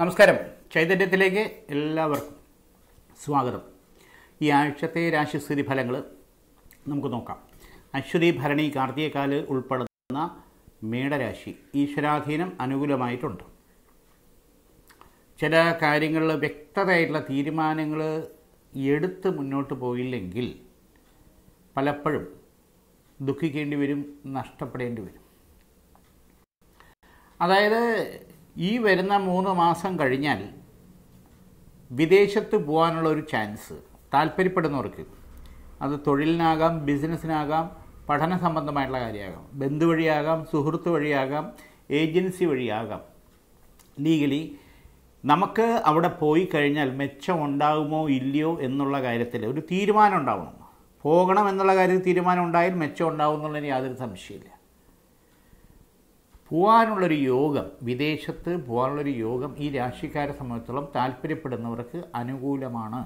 നമസ്കാരം. ചൈതന്യത്തിലേക്ക് എല്ലാവർക്കും സ്വാഗതം. ഈ ആഴ്ചത്തെ രാശിസ്ഥിതി ഫലങ്ങൾ നമുക്ക് നോക്കാം. അശ്വതി, ഭരണി, കാർത്തികക്കാല് ഉൾപ്പെടുന്ന മേടരാശി ഈശ്വരാധീനം അനുകൂലമായിട്ടുണ്ട്. ചില കാര്യങ്ങളിൽ വ്യക്തതയായിട്ടുള്ള തീരുമാനങ്ങൾ എടുത്ത് മുന്നോട്ട് പോയില്ലെങ്കിൽ പലപ്പോഴും ദുഃഖിക്കേണ്ടി വരും, നഷ്ടപ്പെടേണ്ടി വരും. അതായത് ഈ വരുന്ന 3 മാസം കഴിഞ്ഞാൽ വിദേശത്ത് പോകാനുള്ള ഒരു ചാൻസ് താല്പര്യപ്പെടുന്നവർക്ക്, അത് തൊഴിലിനാകാം, ബിസിനസ്സിനാകാം, പഠന സംബന്ധമായിട്ടുള്ള കാര്യമാകാം, ബന്ധു വഴിയാകാം, സുഹൃത്ത് വഴിയാകാം, ഏജൻസി വഴിയാകാം, ലീഗലി നമുക്ക് അവിടെ പോയി കഴിഞ്ഞാൽ മെച്ചം ഉണ്ടാകുമോ ഇല്ലയോ എന്നുള്ള കാര്യത്തിൽ ഒരു തീരുമാനം ഉണ്ടാവണം. പോകണം എന്നുള്ള കാര്യത്തിൽ തീരുമാനം ഉണ്ടായാൽ മെച്ചം ഉണ്ടാവും എന്നുള്ളതിന് യാതൊരു സംശയമില്ല. പോകാനുള്ളൊരു യോഗം, വിദേശത്ത് പോകാനുള്ളൊരു യോഗം ഈ രാശിക്കാരെ സംബന്ധിച്ചിടത്തോളം താല്പര്യപ്പെടുന്നവർക്ക് അനുകൂലമാണ്.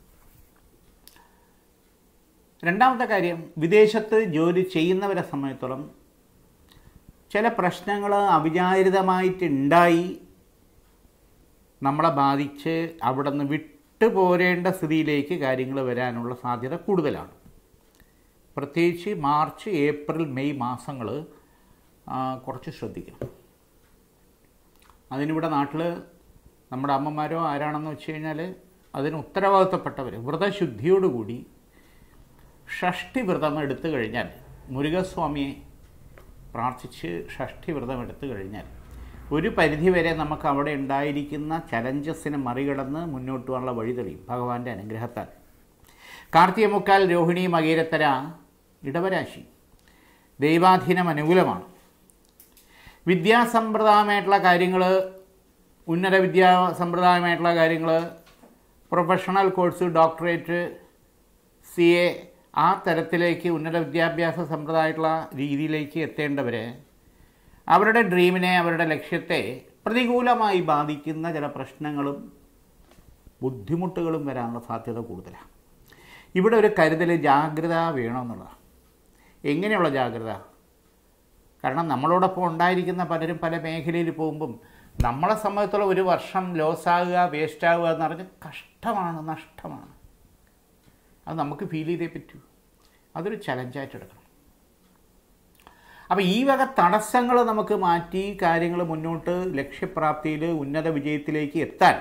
രണ്ടാമത്തെ കാര്യം, വിദേശത്ത് ജോലി ചെയ്യുന്നവരെ സംബന്ധിച്ചിടത്തോളം ചില പ്രശ്നങ്ങൾ അവിചാരിതമായിട്ടുണ്ടായി നമ്മളെ ബാധിച്ച് അവിടെ നിന്ന് വിട്ടുപോരേണ്ട സ്ഥിതിയിലേക്ക് കാര്യങ്ങൾ വരാനുള്ള സാധ്യത കൂടുതലാണ്. പ്രത്യേകിച്ച് മാർച്ച്, ഏപ്രിൽ, മെയ് മാസങ്ങൾ കുറച്ച് ശ്രദ്ധിക്കണം. അതിനിവിടെ നാട്ടിൽ നമ്മുടെ അമ്മമാരോ ആരാണെന്ന് വെച്ച് കഴിഞ്ഞാൽ അതിന് ഉത്തരവാദിത്തപ്പെട്ടവർ വ്രതശുദ്ധിയോടുകൂടി ഷഷ്ഠി വ്രതം എടുത്തു കഴിഞ്ഞാൽ, മുരുകസ്വാമിയെ പ്രാർത്ഥിച്ച് ഷഷ്ഠി വ്രതം എടുത്തു കഴിഞ്ഞാൽ ഒരു പരിധിവരെ നമുക്ക് അവിടെ ഉണ്ടായിരിക്കുന്ന ചലഞ്ചസിനെ മറികടന്ന് മുന്നോട്ട് പോകാനുള്ള വഴി തെളിയും ഭഗവാന്റെ അനുഗ്രഹത്താൽ. കാർത്തിക മുക്കാൽ, രോഹിണി, മകീരത്തര ഇടവരാശി ദൈവാധീനം അനുകൂലമാണ്. വിദ്യാസമ്പ്രദായമായിട്ടുള്ള കാര്യങ്ങൾ, ഉന്നത വിദ്യാസമ്പ്രദായമായിട്ടുള്ള കാര്യങ്ങൾ, പ്രൊഫഷണൽ കോഴ്സ്, ഡോക്ടറേറ്റ്, CA, ആ തരത്തിലേക്ക് ഉന്നത വിദ്യാഭ്യാസ സമ്പ്രദായമായിട്ടുള്ള രീതിയിലേക്ക് എത്തേണ്ടവർ അവരുടെ ഡ്രീമിനെ, അവരുടെ ലക്ഷ്യത്തെ പ്രതികൂലമായി ബാധിക്കുന്ന ചില പ്രശ്നങ്ങളും ബുദ്ധിമുട്ടുകളും വരാനുള്ള സാധ്യത കൂടുതലാണ്. ഇവിടെ ഒരു കരുതൽ, ജാഗ്രത വേണമെന്നുള്ളതാണ്. എങ്ങനെയുള്ള ജാഗ്രത? കാരണം നമ്മളോടൊപ്പം ഉണ്ടായിരിക്കുന്ന പലരും പല മേഖലയിൽ പോകുമ്പം നമ്മളെ സംബന്ധിച്ചുള്ള ഒരു വർഷം ലോസാകുക, വേസ്റ്റാകുക എന്ന് പറഞ്ഞാൽ കഷ്ടമാണ്, നഷ്ടമാണ്. അത് നമുക്ക് ഫീൽ ചെയ്തേ പറ്റൂ. അതൊരു ചലഞ്ചായിട്ട് എടുക്കണം. അപ്പോൾ ഈ വക തടസ്സങ്ങൾ നമുക്ക് മാറ്റി കാര്യങ്ങൾ മുന്നോട്ട് ലക്ഷ്യപ്രാപ്തിയിൽ, ഉന്നത വിജയത്തിലേക്ക് എത്താൻ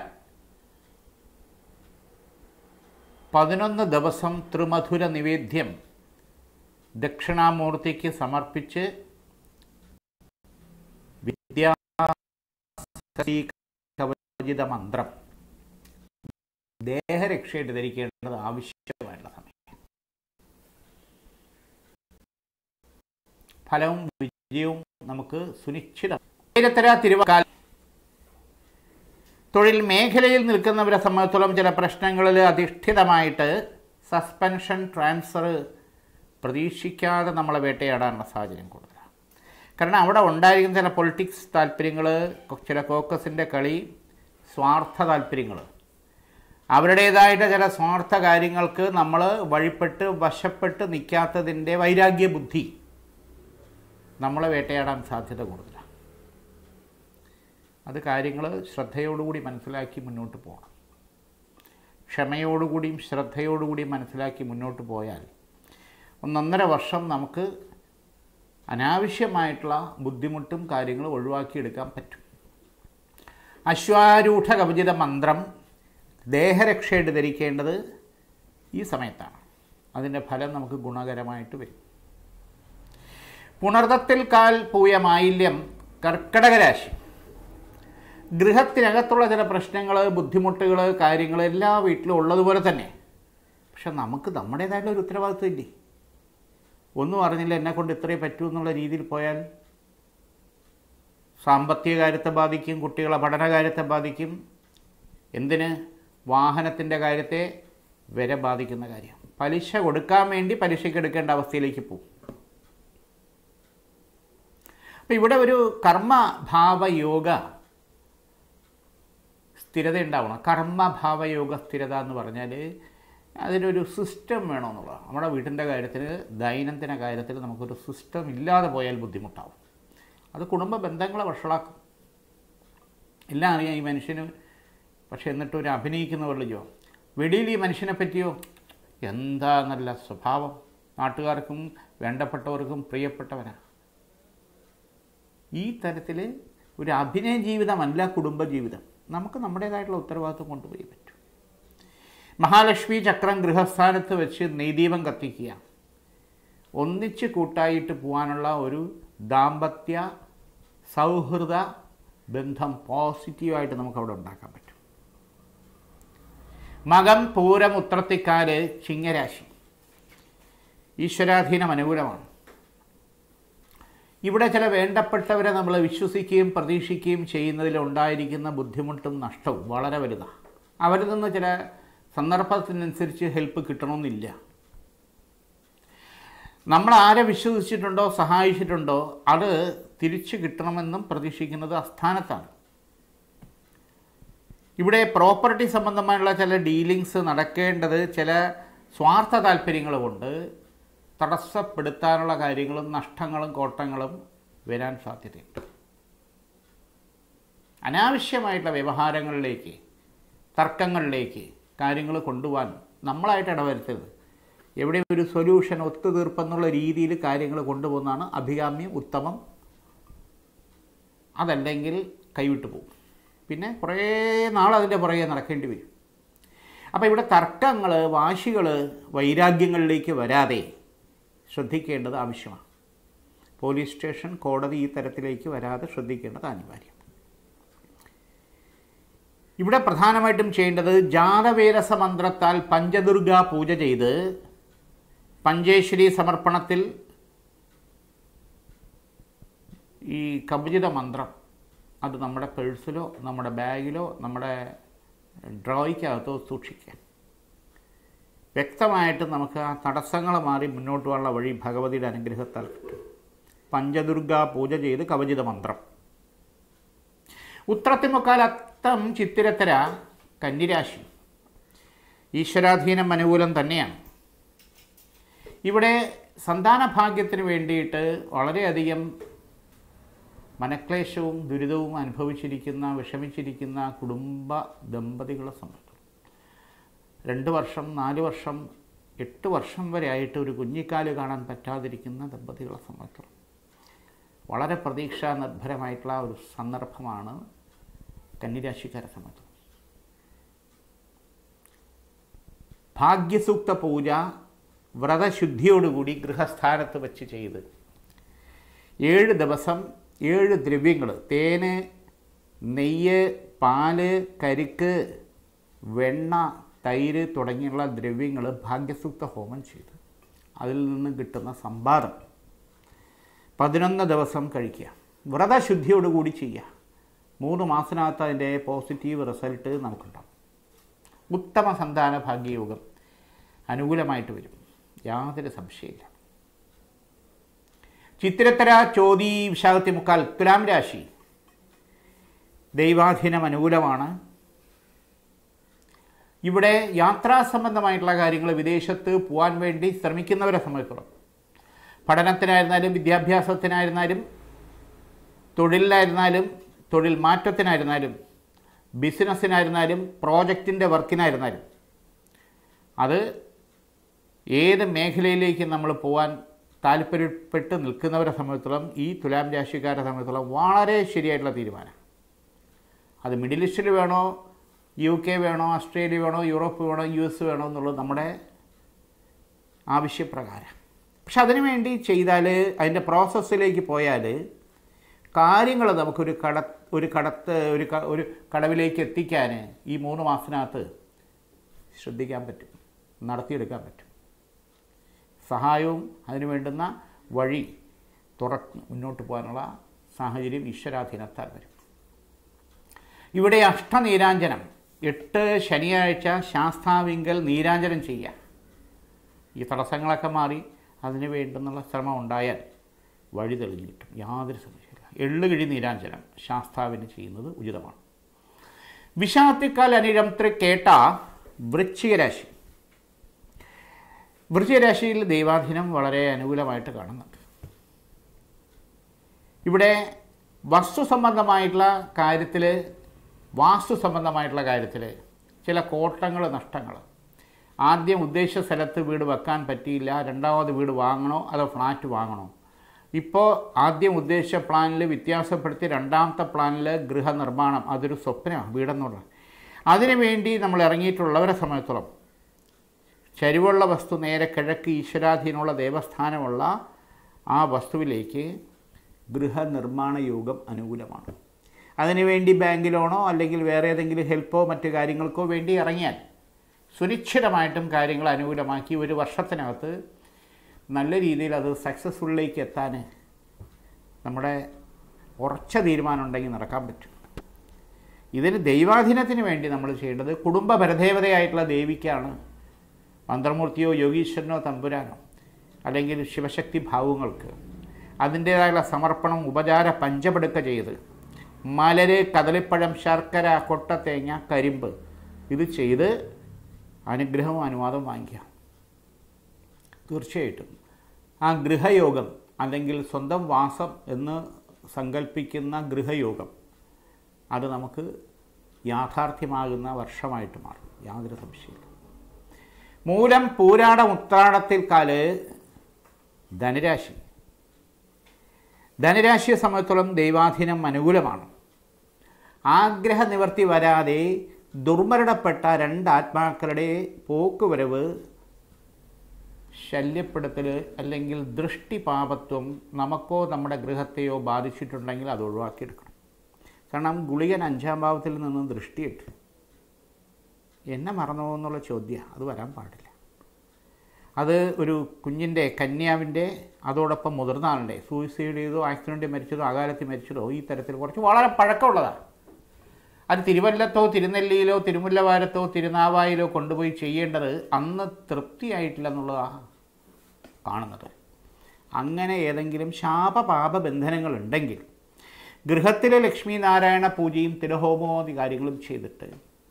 11 ദിവസം ത്രിമധുര നിവേദ്യം ദക്ഷിണാമൂർത്തിക്ക് സമർപ്പിച്ച് വിദ്യാസീകവചിത മന്ത്രം ദേഹരക്ഷയായിട്ട് ധരിക്കേണ്ടത് ആവശ്യമായിട്ടുള്ള സമയം. ഫലവും വിജയവും നമുക്ക് സുനിശ്ചിതം. തിരുവക്കാൽ തൊഴിൽ മേഖലയിൽ നിൽക്കുന്നവരെ സംബന്ധിച്ചിടത്തോളം ചില പ്രശ്നങ്ങളിൽ അധിഷ്ഠിതമായിട്ട് സസ്പെൻഷൻ, ട്രാൻസ്ഫർ പ്രതീക്ഷിക്കാതെ നമ്മളെ വേട്ടയാടാനുള്ള സാഹചര്യം കൂടുതലാണ്. കാരണം അവിടെ ഉണ്ടായിരിക്കുന്ന ചില പൊളിറ്റിക്സ് താല്പര്യങ്ങൾ, ചില കോക്കസിൻ്റെ കളി, സ്വാർത്ഥ താല്പര്യങ്ങൾ, അവരുടേതായിട്ട് ചില സ്വാർത്ഥ കാര്യങ്ങൾക്ക് നമ്മൾ വഴിപ്പെട്ട് വശപ്പെട്ട് നിൽക്കാത്തതിൻ്റെ വൈരാഗ്യ ബുദ്ധി നമ്മളെ വേട്ടയാടാൻ സാധ്യത കൂടുതലാണ്. അത് കാര്യങ്ങൾ ശ്രദ്ധയോടുകൂടി മനസ്സിലാക്കി മുന്നോട്ട് പോകണം. ക്ഷമയോടുകൂടിയും ശ്രദ്ധയോടുകൂടിയും മനസ്സിലാക്കി മുന്നോട്ട് പോയാൽ 1.5 വർഷം നമുക്ക് അനാവശ്യമായിട്ടുള്ള ബുദ്ധിമുട്ടും കാര്യങ്ങളും ഒഴിവാക്കിയെടുക്കാൻ പറ്റും. അശ്വാരൂഢ കവചിത മന്ത്രം ദേഹരക്ഷയായിട്ട് ധരിക്കേണ്ടത് ഈ സമയത്താണ്. അതിൻ്റെ ഫലം നമുക്ക് ഗുണകരമായിട്ട് വരും. പുണർദത്തിൽ കാൽ, പൂയ, മാലിന്യം കർക്കടക രാശി ഗൃഹത്തിനകത്തുള്ള ചില പ്രശ്നങ്ങൾ, ബുദ്ധിമുട്ടുകൾ, കാര്യങ്ങൾ എല്ലാ വീട്ടിലും ഉള്ളതുപോലെ തന്നെ. പക്ഷെ നമുക്ക് നമ്മുടേതായിട്ടുള്ള ഒരു ഉത്തരവാദിത്വം ഇല്ലേ? ഒന്നും അറിഞ്ഞില്ല, എന്നെക്കൊണ്ട് ഇത്രയേ പറ്റൂ എന്നുള്ള രീതിയിൽ പോയാൽ സാമ്പത്തിക കാര്യത്തെ ബാധിക്കും, കുട്ടികളെ പഠനകാര്യത്തെ ബാധിക്കും, എന്തിന് വാഹനത്തിൻ്റെ കാര്യത്തെ വരെ ബാധിക്കുന്ന കാര്യം. പലിശ കൊടുക്കാൻ വേണ്ടി പലിശയ്ക്ക് എടുക്കേണ്ട അവസ്ഥയിലേക്ക് പോകും. അപ്പം ഇവിടെ ഒരു കർമ്മഭാവയോഗ സ്ഥിരത ഉണ്ടാവണം. കർമ്മഭാവയോഗ സ്ഥിരത എന്ന് പറഞ്ഞാൽ അതിനൊരു സിസ്റ്റം വേണമെന്നുള്ളതാണ്. നമ്മുടെ വീട്ടിൻ്റെ കാര്യത്തിൽ, ദൈനംദിന കാര്യത്തിൽ നമുക്കൊരു സിസ്റ്റം ഇല്ലാതെ പോയാൽ ബുദ്ധിമുട്ടാവും. അത് കുടുംബ ബന്ധങ്ങളെ വഷളാക്കും. എല്ലാം അറിയാം. ഈ മനുഷ്യന് പക്ഷെ എന്നിട്ട് ഒരു അഭിനയിക്കുന്നവരിലോ വെളിയിൽ ഈ മനുഷ്യനെ പറ്റിയോ എന്താ നല്ല സ്വഭാവം, നാട്ടുകാർക്കും വേണ്ടപ്പെട്ടവർക്കും പ്രിയപ്പെട്ടവനാണ്. ഈ തരത്തിൽ ഒരു അഭിനയ ജീവിതമല്ല കുടുംബജീവിതം. നമുക്ക് നമ്മുടേതായിട്ടുള്ള ഉത്തരവാദിത്വം കൊണ്ടുപോയി പറ്റും. മഹാലക്ഷ്മി ചക്രം ഗൃഹസ്ഥാനത്ത് വെച്ച് നെയ്ദീപം കത്തിക്കുക, ഒന്നിച്ച് കൂട്ടായിട്ട് പോകാനുള്ള ഒരു ദാമ്പത്യ സൗഹൃദ ബന്ധം പോസിറ്റീവായിട്ട് നമുക്കവിടെ ഉണ്ടാക്കാൻ പറ്റും. മകം പൂരം ഉത്രത്തിക്കാല് ചിങ്ങരാശി. ഈശ്വരാധീനം അനുകൂലമാണ്. ഇവിടെ ചില വേണ്ടപ്പെട്ടവരെ നമ്മൾ വിശ്വസിക്കുകയും പ്രതീക്ഷിക്കുകയും ചെയ്യുന്നതിൽ ഉണ്ടായിരിക്കുന്ന ബുദ്ധിമുട്ടും നഷ്ടവും വളരെ വലുതാണ്. അവരിൽ നിന്ന് ചില സന്ദർഭത്തിനനുസരിച്ച് ഹെൽപ്പ് കിട്ടണമെന്നില്ല. നമ്മൾ ആരെ വിശ്വസിച്ചിട്ടുണ്ടോ സഹായിച്ചിട്ടുണ്ടോ അത് തിരിച്ചു കിട്ടണമെന്നും പ്രതീക്ഷിക്കുന്നത് അസ്ഥാനത്താണ്. ഇവിടെ പ്രോപ്പർട്ടി സംബന്ധമായുള്ള ചില ഡീലിങ്സ് നടക്കേണ്ടത് ചില സ്വാർത്ഥ താല്പര്യങ്ങൾ കൊണ്ട് തടസ്സപ്പെടുത്താനുള്ള കാര്യങ്ങളും നഷ്ടങ്ങളും കോട്ടങ്ങളും വരാൻ സാധ്യതയുണ്ട്. അനാവശ്യമായിട്ടുള്ള വ്യവഹാരങ്ങളിലേക്ക്, തർക്കങ്ങളിലേക്ക് കാര്യങ്ങൾ കൊണ്ടുപോകാൻ നമ്മളായിട്ട് ഇടവരുത്തരുത്. എവിടെ ഒരു സൊല്യൂഷൻ, ഒത്തുതീർപ്പെന്നുള്ള രീതിയിൽ കാര്യങ്ങൾ കൊണ്ടുപോകുന്നതാണ് അഭികാമ്യം, ഉത്തമം. അതല്ലെങ്കിൽ കൈവിട്ടു പോകും. പിന്നെ കുറേ നാൾ അതിൻ്റെ പുറകെ നടക്കേണ്ടി വരും. അപ്പോൾ ഇവിടെ തർക്കങ്ങൾ, വാശികൾ, വൈരാഗ്യങ്ങളിലേക്ക് വരാതെ ശ്രദ്ധിക്കേണ്ടത് ആവശ്യമാണ്. പോലീസ് സ്റ്റേഷൻ, കോടതി ഈ തരത്തിലേക്ക് വരാതെ ശ്രദ്ധിക്കേണ്ടത് അനിവാര്യം. ഇവിടെ പ്രധാനമായിട്ടും ചെയ്യേണ്ടത് ജാതവേരസ മന്ത്രത്താൽ പഞ്ചദുർഗ പൂജ ചെയ്ത് പഞ്ചേശ്വരി സമർപ്പണത്തിൽ ഈ കവചിത മന്ത്രം അത് നമ്മുടെ പേഴ്സിലോ നമ്മുടെ ബാഗിലോ നമ്മുടെ ഡ്രോയ്ക്കകത്തോ സൂക്ഷിക്കുക. വ്യക്തമായിട്ട് നമുക്ക് ആ തടസ്സങ്ങൾ മാറി മുന്നോട്ട് പോകാനുള്ള വഴി ഭഗവതിയുടെ അനുഗ്രഹത്താൽ കിട്ടും. പഞ്ചദുർഗ പൂജ ചെയ്ത് കവചിത മന്ത്രം. ഉത്രത്തിമുക്കാൽ അത്തം ചിത്തിരത്തര കന്നിരാശി. ഈശ്വരാധീനം അനുകൂലം തന്നെയാണ്. ഇവിടെ സന്താന ഭാഗ്യത്തിന് വേണ്ടിയിട്ട് വളരെയധികം മനക്ലേശവും ദുരിതവും അനുഭവിച്ചിരിക്കുന്ന, വിഷമിച്ചിരിക്കുന്ന കുടുംബ ദമ്പതികളെ സംബന്ധിച്ചു 2 വർഷം, 4 വർഷം, 8 വർഷം വരെ ആയിട്ട് ഒരു കുഞ്ഞിക്കാല് കാണാൻ പറ്റാതിരിക്കുന്ന ദമ്പതികളെ സംബന്ധിച്ചു വളരെ പ്രതീക്ഷാ നിർഭരമായിട്ടുള്ള ഒരു സന്ദർഭമാണ് കന്നിരാശിക്കാരെ സംബന്ധിച്ചു. ഭാഗ്യസൂക്ത പൂജ വ്രതശുദ്ധിയോടുകൂടി ഗൃഹസ്ഥാനത്ത് വെച്ച് ചെയ്ത് 7 ദിവസം 7 ദ്രവ്യങ്ങൾ, തേന്, നെയ്യ്, പാല്, കരിക്ക്, വെണ്ണ, തൈര് തുടങ്ങിയുള്ള ദ്രവ്യങ്ങൾ ഭാഗ്യസൂക്ത ഹോമം ചെയ്ത് അതിൽ നിന്ന് കിട്ടുന്ന സമ്പാദം 11 ദിവസം കഴിക്കുക. വ്രതശുദ്ധിയോടുകൂടി ചെയ്യുക. 3 മാസത്തിനകത്ത് അതിൻ്റെ പോസിറ്റീവ് റിസൾട്ട് നമുക്കുണ്ടാകും. ഉത്തമ സന്താന ഭാഗ്യയോഗം അനുകൂലമായിട്ട് വരും, യാതൊരു സംശയമില്ല. ചിത്തിരത്തര ചോതി വിശാഖത്തി മുക്കാൽ തുലാം രാശി. ദൈവാധീനം അനുകൂലമാണ്. ഇവിടെ യാത്രാ സംബന്ധമായിട്ടുള്ള കാര്യങ്ങൾ, വിദേശത്ത് പോകാൻ വേണ്ടി ശ്രമിക്കുന്നവരെ സംബന്ധിച്ചിടത്തോളം, പഠനത്തിനായിരുന്നാലും വിദ്യാഭ്യാസത്തിനായിരുന്നാലും തൊഴിലിനായിരുന്നാലും തൊഴിൽ മാറ്റത്തിനായിരുന്നാലും ബിസിനസ്സിനായിരുന്നാലും പ്രോജക്റ്റിൻ്റെ വർക്കിനായിരുന്നാലും അത് ഏത് മേഖലയിലേക്ക് നമ്മൾ പോകാൻ താല്പര്യപ്പെട്ട് നിൽക്കുന്നവരെ സംബന്ധിച്ചിടത്തോളം ഈ തുലാം രാശിക്കാരെ സംബന്ധിച്ചിടത്തോളം വളരെ ശരിയായിട്ടുള്ള തീരുമാനം. അത് മിഡിൽ ഈസ്റ്റിൽ വേണോ, UK വേണോ, ഓസ്ട്രേലിയ വേണോ, യൂറോപ്പ് വേണോ, US വേണോ എന്നുള്ളത് നമ്മുടെ ആവശ്യപ്രകാരം. പക്ഷെ അതിനുവേണ്ടി ചെയ്താൽ, അതിൻ്റെ പ്രോസസ്സിലേക്ക് പോയാൽ കാര്യങ്ങൾ നമുക്കൊരു കടവിലേക്ക് എത്തിക്കാൻ ഈ 3 മാസത്തിനകത്ത് ശ്രദ്ധിക്കാൻ പറ്റും, നടത്തിയെടുക്കാൻ പറ്റും. സഹായവും അതിനു വേണ്ടുന്ന വഴി തുറന്ന് മുന്നോട്ട് പോകാനുള്ള സാഹചര്യം ഈശ്വരാധീനത്താൽ വരും. ഇവിടെ അഷ്ടനീരാഞ്ജനം 8 ശനിയാഴ്ച ശാസ്താവിങ്കൽ നീരാഞ്ജനം ചെയ്യുക. ഈ തടസ്സങ്ങളൊക്കെ മാറി അതിന് വേണ്ടുന്നുള്ള ശ്രമം ഉണ്ടായാൽ വഴി തെളിഞ്ഞു കിട്ടും, യാതൊരു സംശയമില്ല. എള്ളുകിഴി നീരാഞ്ജനം ശാസ്താവിന് ചെയ്യുന്നത് ഉചിതമാണ്. വിഷാത്തിക്കാൽ അനിഴം കേട്ട വൃശ്ചികരാശി. വൃശ്ചികരാശിയിൽ ദൈവാധീനം വളരെ അനുകൂലമായിട്ട് കാണുന്നുണ്ട്. ഇവിടെ വസ്തു സംബന്ധമായിട്ടുള്ള കാര്യത്തിൽ വാസ്തു സംബന്ധമായിട്ടുള്ള കാര്യത്തിൽ ചില കോട്ടങ്ങൾ, നഷ്ടങ്ങൾ. ആദ്യം ഉദ്ദേശിച്ച സ്ഥലത്ത് വീട് വെക്കാൻ പറ്റിയില്ല, രണ്ടാമത് വീട് വാങ്ങണോ അതോ ഫ്ലാറ്റ് വാങ്ങണോ? ഇപ്പോൾ ആദ്യം ഉദ്ദേശിച്ച പ്ലാനിൽ വ്യത്യാസപ്പെടുത്തി രണ്ടാമത്തെ പ്ലാനിൽ ഗൃഹനിർമ്മാണം, അതൊരു സ്വപ്നമാണ് വീടെന്നുള്ളത്. അതിനുവേണ്ടി നമ്മൾ ഇറങ്ങിയിട്ടുള്ളവരെ സമയത്തോളം ചരിവുള്ള വസ്തു നേരെ കിഴക്ക് ഈശ്വരാധീനമുള്ള ദേവസ്ഥാനമുള്ള ആ വസ്തുവിലേക്ക് ഗൃഹനിർമ്മാണ യോഗം അനുകൂലമാണ്. അതിനുവേണ്ടി ബാങ്ക് ലോണോ അല്ലെങ്കിൽ വേറെ ഏതെങ്കിലും ഹെൽപ്പോ മറ്റു കാര്യങ്ങൾക്കോ വേണ്ടി ഇറങ്ങിയാൽ സുനിശ്ചിതമായിട്ടും കാര്യങ്ങൾ അനുകൂലമാക്കി ഒരു വർഷത്തിനകത്ത് നല്ല രീതിയിൽ അത് സക്സസ്ഫുള്ളിലേക്ക് എത്താൻ നമ്മുടെ ഉറച്ച തീരുമാനം ഉണ്ടെങ്കിൽ നടക്കാൻ പറ്റും. ഇതിന് ദൈവാധീനത്തിന് വേണ്ടി നമ്മൾ ചെയ്യേണ്ടത് കുടുംബ പരദേവതയായിട്ടുള്ള ദേവിക്കാണ്, മന്ത്രമൂർത്തിയോ യോഗീശ്വരനോ തമ്പുരാനോ അല്ലെങ്കിൽ ശിവശക്തി ഭാവങ്ങൾക്ക് അതിൻ്റേതായുള്ള സമർപ്പണം, ഉപചാര പഞ്ചപടുക്ക ചെയ്ത് മലര്, കദളിപ്പഴം, ശർക്കര, കൊട്ട, തേങ്ങ, കരിമ്പ് ഇത് ചെയ്ത് അനുഗ്രഹവും അനുവാദവും വാങ്ങിക്കാം. തീർച്ചയായിട്ടും ആ ഗൃഹയോഗം അല്ലെങ്കിൽ സ്വന്തം വാസം എന്ന് സങ്കല്പിക്കുന്ന ഗൃഹയോഗം അത് നമുക്ക് യാഥാർത്ഥ്യമാകുന്ന വർഷമായിട്ട് മാറും, യാതൊരു സംശയമില്ല. മൂലം, പൂരാടം, ഉത്രാടത്തിൽ കാല് ധനുരാശിയെ സംബന്ധിച്ചിടത്തോളം ദൈവാധീനം അനുകൂലമാണ്. ആഗ്രഹ നിവർത്തി വരാതെ ദുർമരണപ്പെട്ട രണ്ട് ആത്മാക്കളുടെ പോക്കുവരവ്, ശല്യപ്പെടുത്തൽ അല്ലെങ്കിൽ ദൃഷ്ടിപാപത്വം നമുക്കോ നമ്മുടെ ഗൃഹത്തെയോ ബാധിച്ചിട്ടുണ്ടെങ്കിൽ അത് ഒഴിവാക്കിയെടുക്കണം. കാരണം ഗുളികൻ 5-ാം ഭാവത്തിൽ നിന്ന് ദൃഷ്ടിയിട്ട് എന്നെ മറന്നോ എന്നുള്ള ചോദ്യം അത് വരാൻ പാടില്ല. അത് ഒരു കുഞ്ഞിൻ്റെ, കന്യാവിൻ്റെ, അതോടൊപ്പം മുതിർന്ന ആളുടെ സൂയിസൈഡ് ചെയ്തോ ആക്സിഡൻറ്റ് മരിച്ചതോ അകാലത്തിൽ മരിച്ചതോ ഈ തരത്തിൽ കുറച്ച് വളരെ പഴക്കമുള്ളതാണ്. അത് തിരുവല്ലത്തോ തിരുനെല്ലിയിലോ തിരുമുല്ലവാരത്തോ തിരുനാവായിലോ കൊണ്ടുപോയി ചെയ്യേണ്ടത് അന്ന് തൃപ്തിയായിട്ടില്ല എന്നുള്ളതാണ് കാണുന്നത്. അങ്ങനെ ഏതെങ്കിലും ശാപപാപ ബന്ധനങ്ങളുണ്ടെങ്കിൽ ഗൃഹത്തിലെ ലക്ഷ്മി നാരായണ പൂജയും തിരഹോമോദി കാര്യങ്ങളും ചെയ്തിട്ട്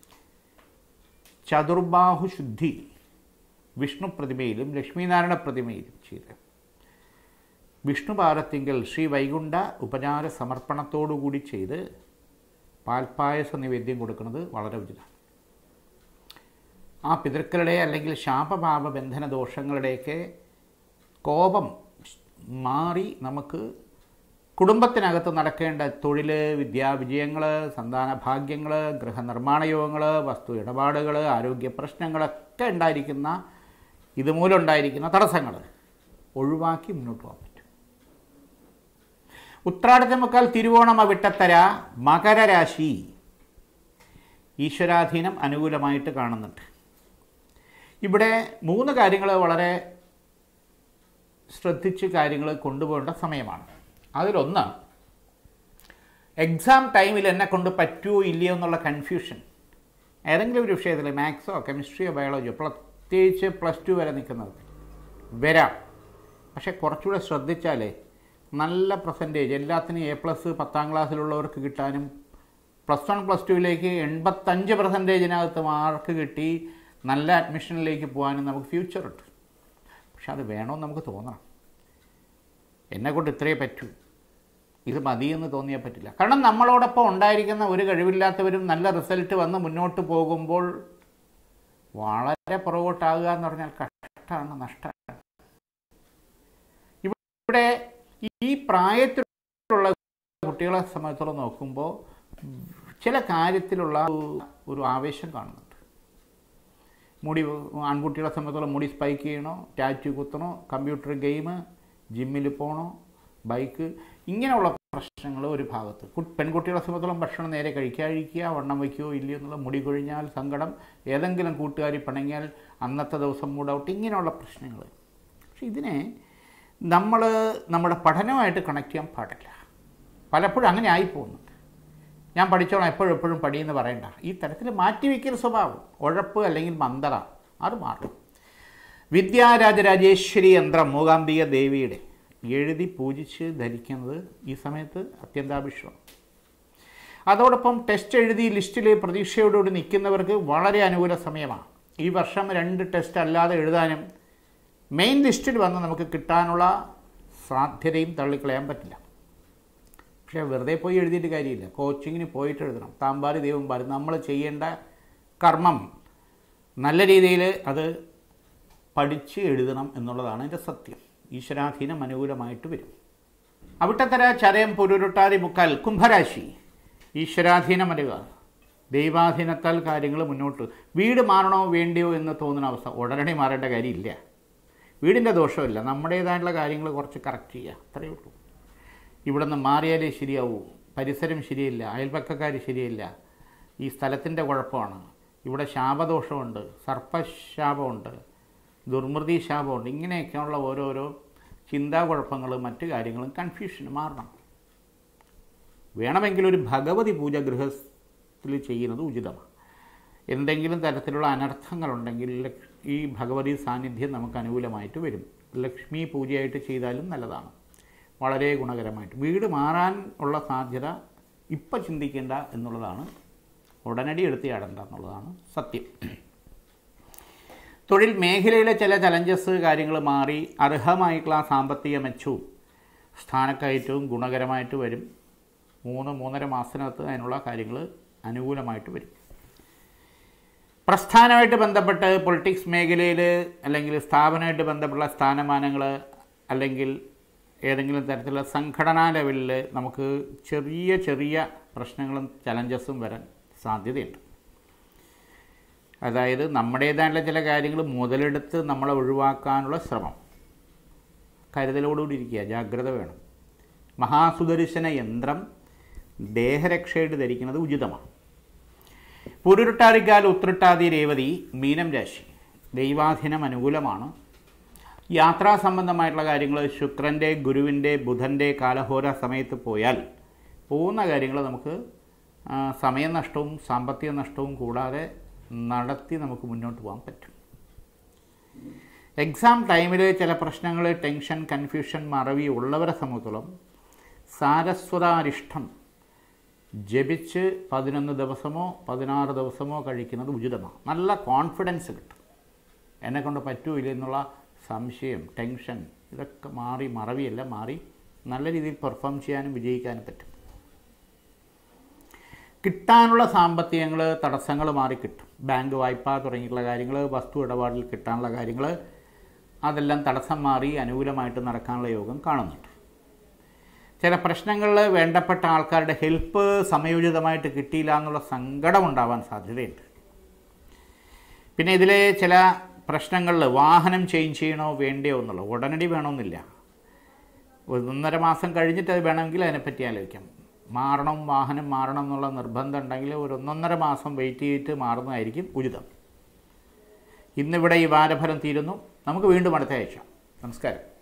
ചതുർബാഹു ശുദ്ധി വിഷ്ണു പ്രതിമയിലും ലക്ഷ്മീനാരായണ പ്രതിമയിലും ചെയ്ത് വിഷ്ണുപാദത്തിങ്കൽ ശ്രീ വൈകുണ്ഠ ഉപചാര സമർപ്പണത്തോടുകൂടി ചെയ്ത് പാൽപ്പായസ നിവേദ്യം കൊടുക്കുന്നത് വളരെ ഉചിതമാണ്. ആ പിതൃക്കളുടെ അല്ലെങ്കിൽ ശാപപാപ ബന്ധന ദോഷങ്ങളുടെയൊക്കെ കോപം മാറി നമുക്ക് കുടുംബത്തിനകത്ത് നടക്കേണ്ട തൊഴിൽ, വിദ്യാവിജയങ്ങൾ, സന്താന ഭാഗ്യങ്ങൾ, ഗൃഹനിർമ്മാണ യോഗങ്ങൾ, വസ്തു ഇടപാടുകൾ, ആരോഗ്യ പ്രശ്നങ്ങളൊക്കെ ഉണ്ടായിരിക്കുന്ന ഇതുമൂലം ഉണ്ടായിരിക്കുന്ന തടസ്സങ്ങൾ ഒഴിവാക്കി മുന്നോട്ട് പോകാൻ പറ്റും. ഉത്രാടത്തെ മുക്കാൽ തിരുവോണം, വിട്ടത്തര, മകരരാശി ഈശ്വരാധീനം അനുകൂലമായിട്ട് കാണുന്നുണ്ട്. ഇവിടെ 3 കാര്യങ്ങൾ വളരെ ശ്രദ്ധിച്ച് കാര്യങ്ങൾ കൊണ്ടുപോകേണ്ട സമയമാണ്. അതിലൊന്ന്, എക്സാം ടൈമിൽ എന്നെ കൊണ്ട് പറ്റുമോ ഇല്ലയോ എന്നുള്ള കൺഫ്യൂഷൻ. ഏതെങ്കിലും ഒരു വിഷയത്തിൽ മാത്സോ കെമിസ്ട്രിയോ ബയോളജിയോ പ്രത്യേകിച്ച് +2 വരെ നിൽക്കുന്നത് വരാം. പക്ഷേ കുറച്ചുകൂടെ ശ്രദ്ധിച്ചാലേ നല്ല പെർസെൻറ്റേജ് എല്ലാത്തിനും A+ 10ാം ക്ലാസ്സിലുള്ളവർക്ക് കിട്ടാനും +1 +2ലേക്ക് 85% മാർക്ക് കിട്ടി നല്ല അഡ്മിഷനിലേക്ക് പോകാനും നമുക്ക് ഫ്യൂച്ചറുണ്ട്. പക്ഷെ അത് വേണമെന്ന് നമുക്ക് തോന്നണം. എന്നെക്കൊണ്ട് ഇത്രയേ പറ്റൂ, ഇത് മതിയെന്ന് തോന്നിയാൽ പറ്റില്ല. കാരണം നമ്മളോടൊപ്പം ഉണ്ടായിരിക്കുന്ന ഒരു കഴിവില്ലാത്തവരും നല്ല റിസൾട്ട് വന്ന് മുന്നോട്ട് പോകുമ്പോൾ വളരെ പുറകോട്ടാകുക എന്ന് പറഞ്ഞാൽ കഷ്ടമാണ്, നഷ്ടമാണ്. ഇവിടെ ഈ പ്രായത്തിലുള്ള കുട്ടികളെ സംബന്ധിച്ചോളം നോക്കുമ്പോൾ ചില കാര്യത്തിലുള്ള ഒരു ആവേശം കാണുന്നുണ്ട്. മുടി, ആൺകുട്ടികളെ സംബന്ധിച്ചോളം മുടി സ്പൈക്ക് ചെയ്യണോ, ടാറ്റു കുത്തണോ, കമ്പ്യൂട്ടർ ഗെയിം, ജിമ്മിൽ പോകണോ, ബൈക്ക്, ഇങ്ങനെയുള്ള പ്രശ്നങ്ങൾ ഒരു ഭാഗത്ത്. പെൺകുട്ടികളെ സംബന്ധിച്ചോളം ഭക്ഷണം നേരെ കഴിക്കാതിരിക്കുക, വണ്ണം വയ്ക്കുകയോ ഇല്ലയോ എന്നുള്ള, മുടി കൊഴിഞ്ഞാൽ സങ്കടം, ഏതെങ്കിലും കൂട്ടുകാരി പിണങ്ങിയാൽ അന്നത്തെ ദിവസം മൂഡൗട്ട്, ഇങ്ങനെയുള്ള പ്രശ്നങ്ങൾ. പക്ഷെ ഇതിനെ നമ്മൾ നമ്മുടെ പഠനമായിട്ട് കണക്ട് ചെയ്യാൻ പാടില്ല. പലപ്പോഴും അങ്ങനെ ആയിപ്പോകുന്നുണ്ട്. ഞാൻ പഠിച്ചോളാം, എപ്പോഴും പഠിയെന്ന് പറയണ്ട. ഈ തരത്തിൽ മാറ്റിവെക്കുന്ന സ്വഭാവം, ഉഴപ്പ് അല്ലെങ്കിൽ മന്ദത അത് മാറും. വിദ്യാരാജരാജേശ്വരി യന്ത്രം മൂകാംബിക ദേവിയുടെ എഴുതി പൂജിച്ച് ധരിക്കുന്നത് ഈ സമയത്ത് അത്യന്താപേക്ഷിതമാണ്. അതോടൊപ്പം ടെസ്റ്റ് എഴുതി ലിസ്റ്റിൽ പ്രതീക്ഷയോടുകൂടി നിൽക്കുന്നവർക്ക് വളരെ അനുകൂല സമയമാണ്. ഈ വർഷം 2 ടെസ്റ്റ് അല്ലാതെ എഴുതാനും മെയിൻ ലിസ്റ്റിൽ വന്ന് നമുക്ക് കിട്ടാനുള്ള സാധ്യതയും തള്ളിക്കളയാൻ പറ്റില്ല. പക്ഷേ വെറുതെ പോയി എഴുതിയിട്ട് കാര്യമില്ല. കോച്ചിങ്ങിന് പോയിട്ട് എഴുതണം. താമ്പാരി ദൈവം പാരി. നമ്മൾ ചെയ്യേണ്ട കർമ്മം നല്ല രീതിയിൽ അത് പഠിച്ച് എഴുതണം എന്നുള്ളതാണ് എൻ്റെ സത്യം. ഈശ്വരാധീനം അനുകൂലമായിട്ട് വരും. അവിട്ടത്തര ചരയം പുരുരുട്ടാതി മുക്കാൽ കുംഭരാശി. ഈശ്വരാധീനം വരിക, ദൈവാധീനത്താൽ കാര്യങ്ങൾ മുന്നോട്ട്. വീട് മാറണോ വേണ്ടിയോ എന്ന് തോന്നുന്ന അവസ്ഥ ഉടനടി മാറേണ്ട കാര്യമില്ല. വീടിൻ്റെ ദോഷമില്ല, നമ്മുടേതായിട്ടുള്ള കാര്യങ്ങൾ കുറച്ച് കറക്റ്റ് ചെയ്യുക, അത്രയേ ഉള്ളൂ. ഇവിടെ നിന്ന് മാറിയാലേ ശരിയാവൂ. പരിസരം ശരിയില്ല, അയൽപക്കക്കാർ ശരിയില്ല, ഈ സ്ഥലത്തിൻ്റെ കുഴപ്പമാണ്, ഇവിടെ ശാപദോഷമുണ്ട്, സർപ്പശാപമുണ്ട്, ദുർമൃതി ശാപമുണ്ട്, ഇങ്ങനെയൊക്കെയുള്ള ഓരോരോ ചിന്താകുഴപ്പങ്ങൾ മറ്റു കാര്യങ്ങളും കൺഫ്യൂഷൻ മാറണം. വേണമെങ്കിൽ ഒരു ഭഗവതി പൂജ ഗൃഹത്തിൽ ചെയ്യുന്നത് ഉചിതമാണ്. എന്തെങ്കിലും തരത്തിലുള്ള അനർത്ഥങ്ങളുണ്ടെങ്കിൽ ഈ ഭഗവതി സാന്നിധ്യം നമുക്ക് അനുകൂലമായിട്ട് വരും. ലക്ഷ്മി പൂജയായിട്ട് ചെയ്താലും നല്ലതാണ്, വളരെ ഗുണകരമായിട്ട്. വീട് മാറാൻ ഉള്ള സാധ്യത ഇപ്പം ചിന്തിക്കേണ്ട എന്നുള്ളതാണ്, ഉടനടി എടുത്തിയാടേണ്ട എന്നുള്ളതാണ് സത്യം. തൊഴിൽ മേഖലയിലെ ചില ചലഞ്ചസ് കാര്യങ്ങൾ മാറി അർഹമായിട്ടുള്ള സാമ്പത്തിക മെച്ചവും സ്ഥാനക്കയറ്റവും ഗുണകരമായിട്ട് വരും. 3-3.5 മാസത്തിനകത്ത് അതിനുള്ള കാര്യങ്ങൾ അനുകൂലമായിട്ട് വരും. പ്രസ്ഥാനമായിട്ട് ബന്ധപ്പെട്ട് പൊളിറ്റിക്സ് മേഖലയിൽ അല്ലെങ്കിൽ സ്ഥാപനമായിട്ട് ബന്ധപ്പെട്ട സ്ഥാനമാനങ്ങൾ അല്ലെങ്കിൽ ഏതെങ്കിലും തരത്തിലുള്ള സംഘടനാ ലെവലിൽ നമുക്ക് ചെറിയ ചെറിയ പ്രശ്നങ്ങളും ചലഞ്ചസും വരാൻ സാധ്യതയുണ്ട്. അതായത് നമ്മുടേതായിട്ടുള്ള ചില കാര്യങ്ങൾ മുതലെടുത്ത് നമ്മളെ ഒഴിവാക്കാനുള്ള ശ്രമം. കരുതലോടുകൂടി ഇരിക്കുക, ജാഗ്രത വേണം. മഹാസുദർശന യന്ത്രം ദേഹരക്ഷയായിട്ട് ധരിക്കുന്നത് ഉചിതമാണ്. പുരുരുട്ടാതിക്കാൽ ഉത്രട്ടാതി രേവതി മീനം രാശി. ദൈവാധീനം അനുകൂലമാണ്. യാത്രാ സംബന്ധമായിട്ടുള്ള കാര്യങ്ങൾ ശുക്രൻ്റെ, ഗുരുവിൻ്റെ, ബുധൻ്റെ കാലഹോര സമയത്ത് പോയാൽ പോകുന്ന കാര്യങ്ങൾ നമുക്ക് സമയനഷ്ടവും സാമ്പത്തിക നഷ്ടവും കൂടാതെ നടത്തി നമുക്ക് മുന്നോട്ട് പോകാൻ പറ്റും. എക്സാം ടൈമിൽ ചില പ്രശ്നങ്ങൾ, ടെൻഷൻ, കൺഫ്യൂഷൻ, മറവി ഉള്ളവരെ സംബന്ധിച്ചോളം സാരസ്വതാരിഷ്ടം ജപിച്ച് 11 ദിവസമോ 16 ദിവസമോ കഴിക്കുന്നത് ഉചിതമാണ്. നല്ല കോൺഫിഡൻസ് കിട്ടും. എന്നെക്കൊണ്ട് പറ്റൂല എന്നുള്ള സംശയം, ടെൻഷൻ ഇതൊക്കെ മാറി, മറവിയെല്ലാം മാറി നല്ല രീതിയിൽ പെർഫോം ചെയ്യാനും വിജയിക്കാനും പറ്റും. കിട്ടാനുള്ള സാമ്പത്തികങ്ങൾ, തടസ്സങ്ങൾ മാറിക്കിട്ടും. ബാങ്ക് വായ്പ തുടങ്ങിയിട്ടുള്ള കാര്യങ്ങൾ, വസ്തു ഇടപാടിൽ കിട്ടാനുള്ള കാര്യങ്ങൾ, അതെല്ലാം തടസ്സം മാറി അനുകൂലമായിട്ട് നടക്കാനുള്ള യോഗം കാണുന്നുണ്ട്. ചില പ്രശ്നങ്ങളിൽ വേണ്ടപ്പെട്ട ആൾക്കാരുടെ ഹെൽപ്പ് സമയോചിതമായിട്ട് കിട്ടിയില്ല എന്നുള്ള സങ്കടം ഉണ്ടാവാൻ സാധ്യതയുണ്ട്. പിന്നെ ഇതിലെ ചില പ്രശ്നങ്ങളിൽ വാഹനം ചേഞ്ച് ചെയ്യണോ വേണ്ടയോ എന്നുള്ളത് ഉടനടി വേണമെന്നില്ല. 1.5 മാസം കഴിഞ്ഞിട്ട് അത് വേണമെങ്കിൽ അതിനെപ്പറ്റി ആലോചിക്കാം. വാഹനം മാറണം എന്നുള്ള നിർബന്ധം ഉണ്ടെങ്കിൽ ഒരു 1.5 മാസം വെയിറ്റ് ചെയ്തിട്ട് മാറുന്നതായിരിക്കും ഉചിതം. ഇന്നിവിടെ ഈ വാരഫലം തീരുന്നു. നമുക്ക് വീണ്ടും അടുത്ത ആഴ്ച. നമസ്കാരം.